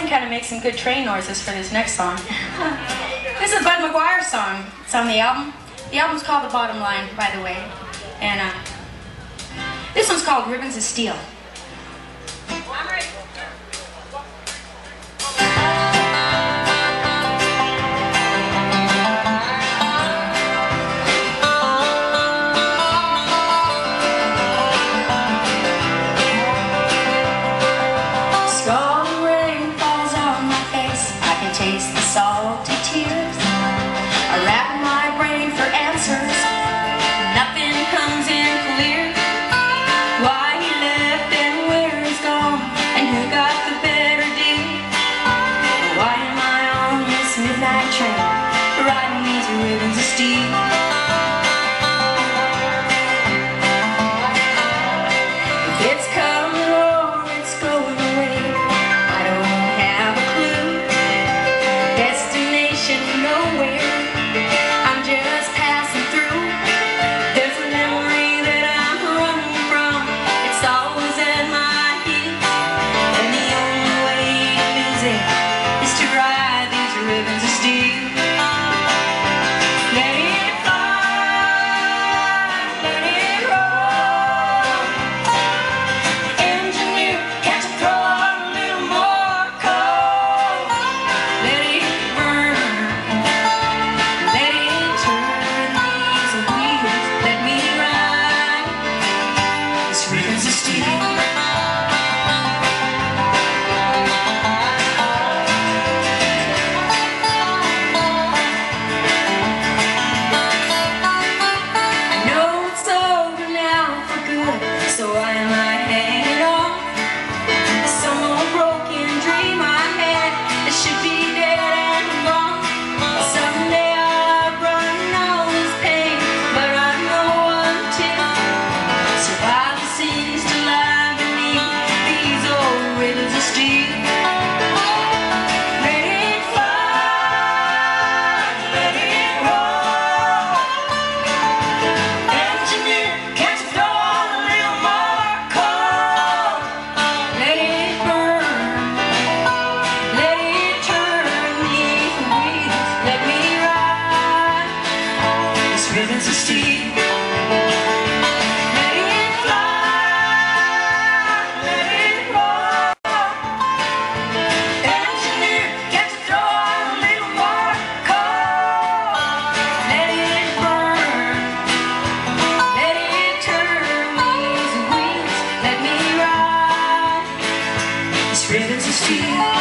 kind of make some good train noises for this next song. This is a Bud McGuire song. It's on the album. The album's called The Bottom Line, by the way. And this one's called Ribbons of Steel. I'm ready. Taste the salty tears. I wrap my brain for answers. Nothing comes in clear. Why he left and where he's gone, and who got the better deal? Why am I on this midnight train, riding these ribbons of steel? If it's coming or it's going away, I don't have a clue. Destination nowhere, I'm just passing through. There's a memory that I'm running from. It's always at my heels, and the only way to lose it is to ride these ribbons of steel. Let it fly, let it roll. Engineer, can't you throw out a little more coal? Let it ribbons of steel.